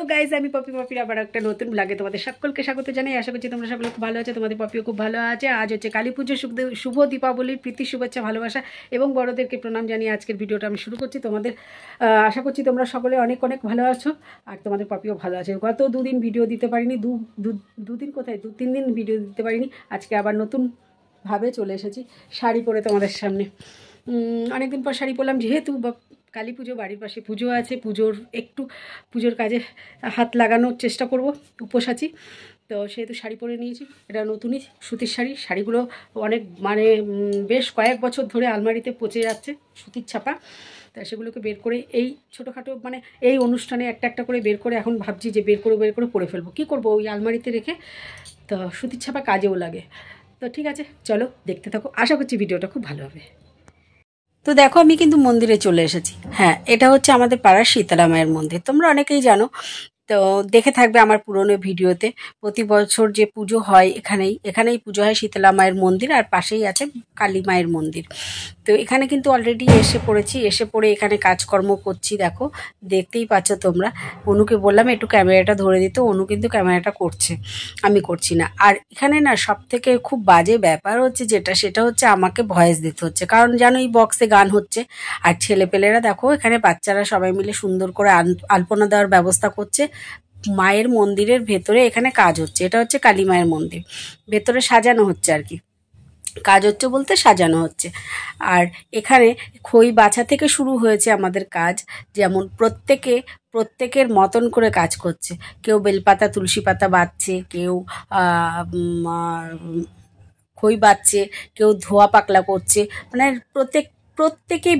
Guys, আমি পপির আবার একটা নতুন ব্লগে তোমাদের সকলকে স্বাগত জানাই। আশা করছি তোমরা সকলে খুব ভালো আছে, তোমাদের পপিও খুব ভালো আছে। আজ হচ্ছে কালী পুজো, শুভ দীপাবলির প্রীতি শুভেচ্ছা ভালোবাসা এবং বড়দেরকে প্রণাম জানিয়ে আজকের ভিডিওটা আমি শুরু করছি। তোমাদের আশা করছি তোমরা সকলে অনেক অনেক ভালো আছো আর তোমাদের পপিও ভালো আছে। গত দুদিন ভিডিও দিতে পারিনি, দুদিন কোথায় 2-3 দিন ভিডিও দিতে পারিনি। আজকে আবার নতুনভাবে চলে এসেছি শাড়ি পরে তোমাদের সামনে। অনেকদিন পর শাড়ি পরলাম, যেহেতু কালী পুজো, বাড়ির পাশে পুজো আছে, পুজোর কাজে হাত লাগানোর চেষ্টা করব, উপোস আছি তো সেহেতু শাড়ি পরে নিয়েছি। এটা নতুনই সুতির শাড়িগুলো অনেক বেশ কয়েক বছর ধরে আলমারিতে পচে যাচ্ছে, সুতির ছাপা। তা সেগুলোকে বের করে এই ছোটোখাটো এই অনুষ্ঠানে একটা একটা করে বের করে এখন ভাবছি যে বের করে পরে ফেলবো। কী করবো, ওই আলমারিতে রেখে, তো সুতির ছাপা কাজেও লাগে। তো ঠিক আছে, চলো দেখতে থাকো, আশা করছি ভিডিওটা খুব ভালো হবে। তো দেখো, আমি কিন্তু মন্দিরে চলে এসেছি। হ্যাঁ, এটা হচ্ছে আমাদের পাড়ার শীতলা মায়ের মন্দির, তোমরা অনেকেই জানো। তো দেখে থাকবে আমার পুরনো ভিডিওতে, প্রতি বছর যে পুজো হয় এখানেই পুজো হয় শীতলা মায়ের মন্দির, আর পাশেই আছে কালী মায়ের মন্দির। তো এখানে কিন্তু অলরেডি এসে পড়ে এখানে কাজকর্ম করছি। দেখো, দেখতেই পাচ্ছ তোমরা। অনুকে বললাম একটু ক্যামেরাটা ধরে দিতে, অনু কিন্তু ক্যামেরাটা করছে, আমি করছি না। আর এখানে না সবথেকে খুব বাজে ব্যাপার হচ্ছে সেটা হচ্ছে আমাকে ভয়েস দিতে হচ্ছে, কারণ জানো এই বক্সে গান হচ্ছে। আর ছেলেপেলেরা দেখো, এখানে বাচ্চারা সবাই মিলে সুন্দর করে আলপনা দেওয়ার ব্যবস্থা করছে। মায়ের মন্দিরের ভেতরে এখানে কাজ হচ্ছে, এটা হচ্ছে কালী মায়ের মন্দির, ভেতরে সাজানো হচ্ছে আর কি। কাজ হচ্ছে বলতে সাজানো হচ্ছে। আর এখানে খই বাছা থেকে শুরু হয়েছে আমাদের কাজ, যেমন প্রত্যেকের মতন করে কাজ করছে। কেউ বেলপাতা তুলসী পাতা বাঁধছে, কেউ খই বাচ্ছে, কেউ ধোয়া পাকলা করছে, প্রত্যেকেই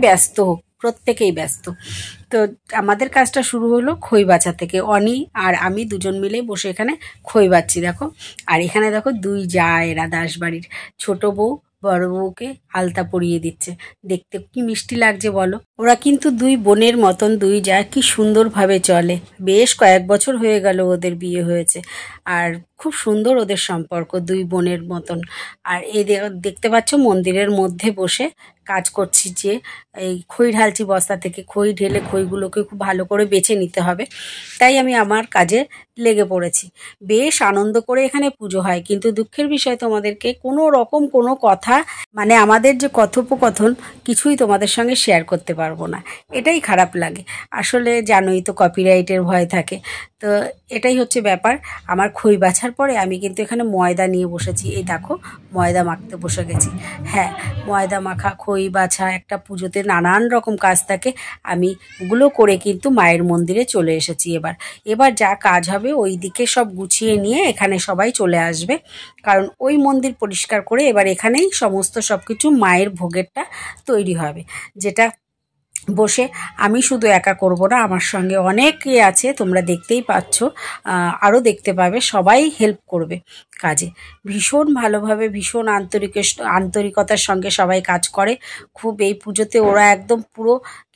ব্যস্ত। তো আমাদের কাজটা শুরু হলো খই বাছা থেকে। অনি আর আমি দুজন মিলেই বসে এখানে খই বাচ্ছি দেখো। আর এখানে দেখো দুই যা, এরা দাসবাড়ির ছোট বউ বড় বউকে আলতা পরিয়ে দিচ্ছে। দেখতে কি মিষ্টি লাগছে বলো। ওরা কিন্তু দুই বোনের মতন, দুই যা, কি সুন্দরভাবে চলে। বেশ কয়েক বছর হয়ে গেল ওদের বিয়ে হয়েছে, আর খুব সুন্দর ওদের সম্পর্ক, দুই বোনের মতন। আর এই দেখতে পাচ্ছ মন্দিরের মধ্যে বসে কাজ করছি, যে এই খই ঢালছি বস্তা থেকে। খই ঢেলে খইগুলোকে খুব ভালো করে বেছে নিতে হবে, তাই আমি আমার কাজে লেগে পড়েছি। বেশ আনন্দ করে এখানে পুজো হয়, কিন্তু দুঃখের বিষয় তোমাদেরকে কোনো রকম কোনো কথা, আমাদের যে কথোপকথন, কিছুই তোমাদের সঙ্গে শেয়ার করতে পারবো না। এটাই খারাপ লাগে আসলে, জানোই তো কপিরাইটের ভয় থাকে। তো এটাই হচ্ছে ব্যাপার। আমার খই বাছার পরে আমি কিন্তু এখানে ময়দা নিয়ে বসেছি, এই দেখো ময়দা মাখতে বসে গেছি। হ্যাঁ, ময়দা মাখা, খই বাছা, একটা পুজোতে নানান রকম কাজ থাকে। আমি ওগুলো করে কিন্তু মায়ের মন্দিরে চলে এসেছি। এবার যা কাজ হবে ওই দিকে সব গুছিয়ে নিয়ে এখানে সবাই চলে আসবে, কারণ ওই মন্দির পরিষ্কার করে এবার এখানেই সমস্ত সব কিছু মায়ের ভোগেরটা তৈরি হবে, যেটা বসে আমি শুধু একা করব না, আমার সঙ্গে অনেকে আছে, তোমরা দেখতেই পাচ্ছ, আরও দেখতে পাবে। সবাই হেল্প করবে কাজে, ভীষণ ভালোভাবে, ভীষণ আন্তরিকতার সঙ্গে সবাই কাজ করে। খুব এই পুজোতে ওরা একদম পুরো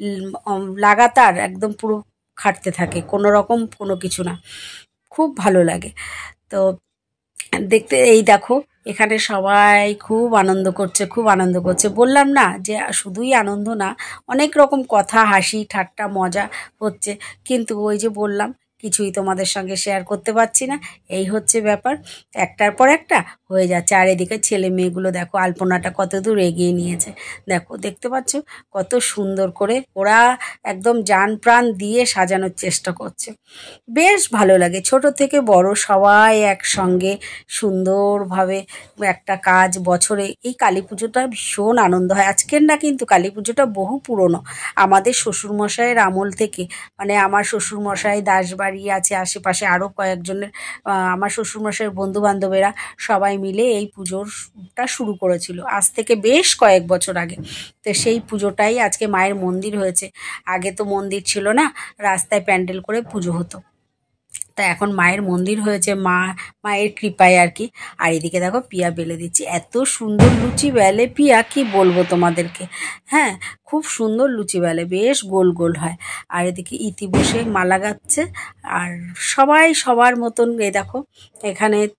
লাগাতার একদম পুরো খাটতে থাকে, কোনো রকম কোনো কিছু না, খুব ভালো লাগে। তো দেখতে, এই দেখো এখানে সবাই খুব আনন্দ করছে। বললাম না যে শুধুই আনন্দ না, অনেক রকম কথা, হাসি ঠাট্টা মজা হচ্ছে, কিন্তু ওই যে বললাম কিছুই তোমাদের সঙ্গে শেয়ার করতে পারছি না। এই হচ্ছে ব্যাপার, একটার পর একটা হয়ে যাচ্ছে। আর এদিকে ছেলে মেয়েগুলো দেখো আলপনাটা কত দূর এগিয়ে নিয়েছে, দেখো দেখতে পাচ্ছ কত সুন্দর করে ওরা একদম জান প্রাণ দিয়ে সাজানোর চেষ্টা করছে। বেশ ভালো লাগে, ছোট থেকে বড় সবাই একসঙ্গে সুন্দরভাবে একটা কাজ। বছরে এই কালী পুজোটা ভীষণ আনন্দ হয়। আজকের না, কিন্তু কালী পুজোটা বহু পুরনো, আমাদের শ্বশুরমশাইয়ের আমল থেকে। আমার শ্বশুরমশাই, দাসবাড়ি আছে আশেপাশে আরও কয়েকজনের, আমার শ্বশুরমশাইয়ের বন্ধুবান্ধবেরা সবাই মিলে এই পুজোটা শুরু করেছিল আজ থেকে বেশ কয়েক বছর আগে। তো সেই পুজোটাই আজকে মায়ের মন্দির হয়েছে। আগে তো মন্দির ছিল না, রাস্তায় প্যান্ডেল করে পুজো হতো, তা এখন মায়ের মন্দির হয়েছে, মায়ের কৃপায় আর কি। আর এদিকে দেখো পিয়া বেলে দিচ্ছি, এত সুন্দর লুচি বেলে পিয়া, কি বলবো তোমাদেরকে। হ্যাঁ, খুব সুন্দর লুচি বেলে, বেশ গোল গোল হয়। আর এদিকে ইতি বসে মালা গাচ্ছে, আর সবাই সবার মতন। এই দেখো এখানে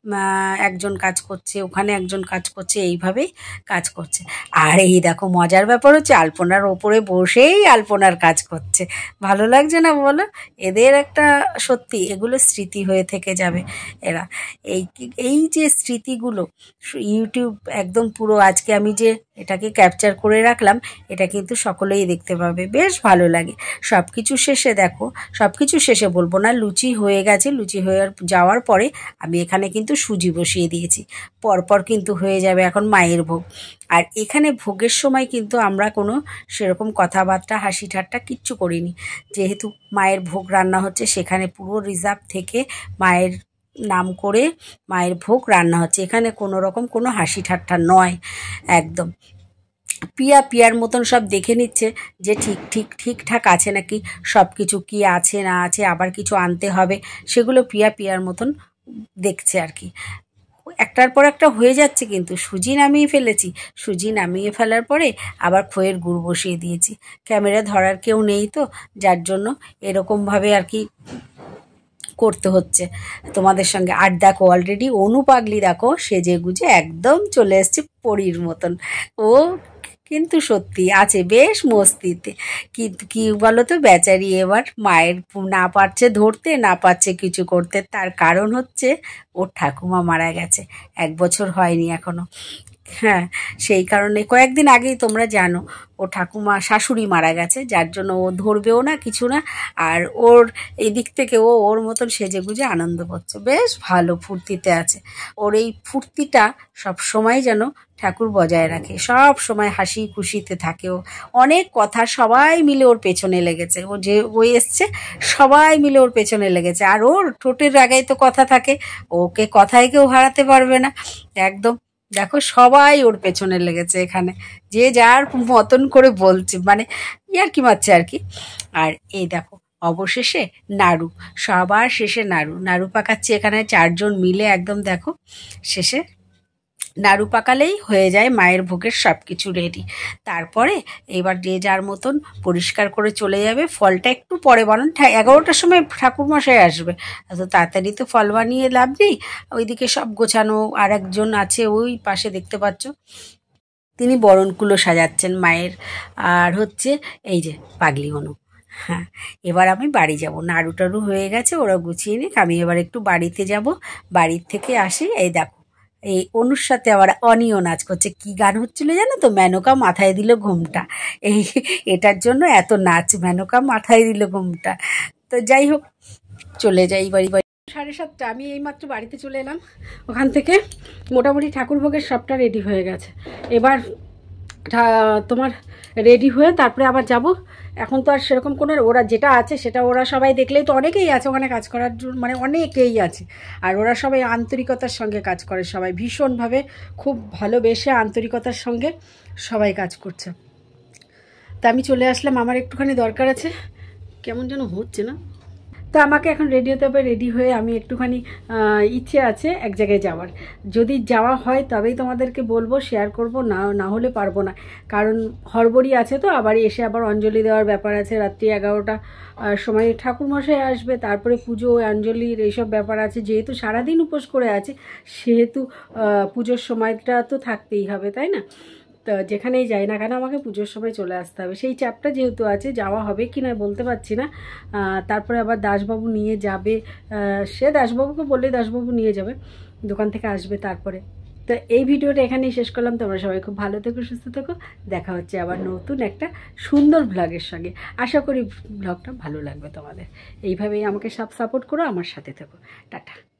একজন কাজ করছে, ওখানে একজন কাজ করছে, এইভাবেই কাজ করছে। আর এই দেখো মজার ব্যাপার হচ্ছে আলপনার ওপরে বসেই আলপনার কাজ করছে। ভালো লাগছে না বলো? এদের একটা সত্যি এগুলো স্মৃতি হয়ে থেকে যাবে। এরা এই এই যে স্মৃতিগুলো ইউটিউব একদম পুরো আজকে আমি যে এটাকে ক্যাপচার করে রাখলাম, এটা কিন্তু সকলেই দেখতে পাবে, বেশ ভালো লাগে। সব কিছু শেষে দেখো, সব কিছু শেষে বলবো না, লুচি হয়ে গেছে। লুচি হয়ে যাওয়ার পরে আমি এখানে কিন্তু সুজি বসিয়ে দিয়েছি, পরপর কিন্তু হয়ে যাবে এখন মায়ের ভোগ। আর এখানে ভোগের সময় কিন্তু আমরা কোনো সেরকম কথাবার্তা হাসি ঠাট্টা কিচ্ছু করিনি, যেহেতু মায়ের ভোগ রান্না হচ্ছে, সেখানে পুরো রিজার্ভ থেকে মায়ের নাম করে মায়ের ভোগ রান্না হচ্ছে। এখানে কোনো রকম কোনো হাসি ঠাট্টা নয়, একদম পিয়ার মতন সব দেখে নিচ্ছে যে ঠিকঠাক আছে নাকি, সব কিছু কি আছে না আছে, আবার কিছু আনতে হবে, সেগুলো পিয়ার মতন দেখছে আর কি। একটার পর একটা হয়ে যাচ্ছে, কিন্তু সুজি নামিয়ে ফেলেছি। সুজি নামিয়ে ফেলার পরে আবার খইয়ের গুড় বসিয়ে দিয়েছি। ক্যামেরা ধরার কেউ নেই তো, যার জন্য এরকমভাবে আর কি করতে হচ্ছে তোমাদের সঙ্গে। আর দেখো অলরেডি অনুপাগলি দেখো সেজে গুজে একদম চলে এসছে পরীর মতন। ও কিন্তু সত্যি আছে বেশ মস্তিতে। কিন্তু কি বলো তো, বেচারি এবার মায়ের না পারছে ধরতে, না পারছে কিছু করতে। তার কারণ হচ্ছে ওর ঠাকুমা মারা গেছে, 1 বছর হয়নি এখনো। হ্যাঁ, সেই কারণে কয়েকদিন আগেই তোমরা জানো ও ঠাকুমা শাশুড়ি মারা গেছে, যার জন্য ও ধরবেও না কিছু না। আর ওর এই দিক থেকে ওর মতন সেজে গুজে আনন্দ করছে, বেশ ভালো ফুর্তিতে আছে। ওর এই ফুর্তিটা সব সময় যেন ঠাকুর বজায় রাখে, সব সময় হাসি খুশিতে থাকে। ও অনেক কথা সবাই মিলে ওর পেছনে লেগেছে, ও যে এসছে সবাই মিলে ওর পেছনে লেগেছে। আর ওর ঠোঁটের আগায় তো কথা থাকে, ওকে কথায় কেউ হারাতে পারবে না একদম। দেখো সবাই ওর পেছনে লেগেছে এখানে, যে যার মতন করে বলছে, মানে ইয়ার কি মারছে আর কি। আর এই দেখো অবশেষে নাড়ু, সবার শেষে নাড়ু পাকাচ্ছে এখানে 4 জন মিলে একদম। দেখো শেষে নাড়ু পাকালেই হয়ে যায় মায়ের ভোগের সব কিছু রেডি। তারপরে এবার যে যার মতন পরিষ্কার করে চলে যাবে। ফলটা একটু পরে বানান, 11টার সময় ঠাকুরমশাই আসবে, এত তাড়াতাড়ি তো ফল বানিয়ে লাভ নেই। ওইদিকে সব গোছানো, আর একজন আছে ওই পাশে দেখতে পাচ্ছ, তিনি বরণকুলো সাজাচ্ছেন মায়ের। আর হচ্ছে এই যে পাগলি অনু। হ্যাঁ, এবার আমি বাড়ি যাব, নাড়ু টাড়ু হয়ে গেছে, ওরা গুছিয়ে নিক, আমি এবার একটু বাড়িতে যাব। বাড়ির থেকে আসি, এই দেখো এই অনুর সাথে আবার অনিও নাচ করছে। কি গান হচ্ছিল জানো তো, মেনকা মাথায় দিল ঘুমটা। এই এটার জন্য এত নাচ, মেনকা মাথায় দিল ঘুমটা। তো যাই হোক, চলে যাই বাড়ি। 7:30 আমি এইমাত্র বাড়িতে চলে এলাম। ওখান থেকে মোটামুটি ঠাকুরভোগের সবটা রেডি হয়ে গেছে। এবার তোমার রেডি হয়ে তারপরে আবার যাব। এখন তো আর সেরকম কোনো, ওরা যেটা আছে সেটা ওরা সবাই দেখলেই তো, অনেকেই আছে ওখানে কাজ করার জন্য, মানে অনেকেই আছে। আর ওরা সবাই আন্তরিকতার সঙ্গে কাজ করে, সবাই ভীষণভাবে খুব ভালোবেসে আন্তরিকতার সঙ্গে সবাই কাজ করছে। তা আমি চলে আসলাম, আমার একটুখানি দরকার আছে, কেমন যেন হচ্ছে না। তো আমাকে এখন রেডি হতে হবে। রেডি হয়ে আমি একটুখানি ইচ্ছে আছে এক জায়গায় যাওয়ার, যদি যাওয়া হয় তবেই তোমাদেরকে বলবো, শেয়ার করব, না হলে পারবো না। কারণ হড়বড়ি আছে তো, আবার এসে আবার অঞ্জলি দেওয়ার ব্যাপার আছে। রাত্রি 11টা সময় ঠাকুরমশাই আসবে, তারপরে পুজো অঞ্জলির এইসব ব্যাপার আছে। যেহেতু সারাদিন উপোস করে আছে, সেহেতু পুজোর সময়টা তো থাকতেই হবে, তাই না? তো যেখানেই যাই না কেন আমাকে পুজোর সময় চলে আসতে হবে, সেই চাপটা যেহেতু আছে। যাওয়া হবে কি না বলতে পারছি না। তারপরে আবার দাসবাবু নিয়ে যাবে, সে দাসবাবুকে বললেই দাসবাবু নিয়ে যাবে, দোকান থেকে আসবে তারপরে। তো এই ভিডিওটা এখানেই শেষ করলাম। তোমরা সবাই খুব ভালো থেকো, সুস্থ থেকো। দেখা হচ্ছে আবার নতুন একটা সুন্দর ব্লগের সঙ্গে। আশা করি ব্লগটা ভালো লাগবে তোমাদের। এইভাবেই আমাকে সব সাপোর্ট করো, আমার সাথে থেকো। টাটা।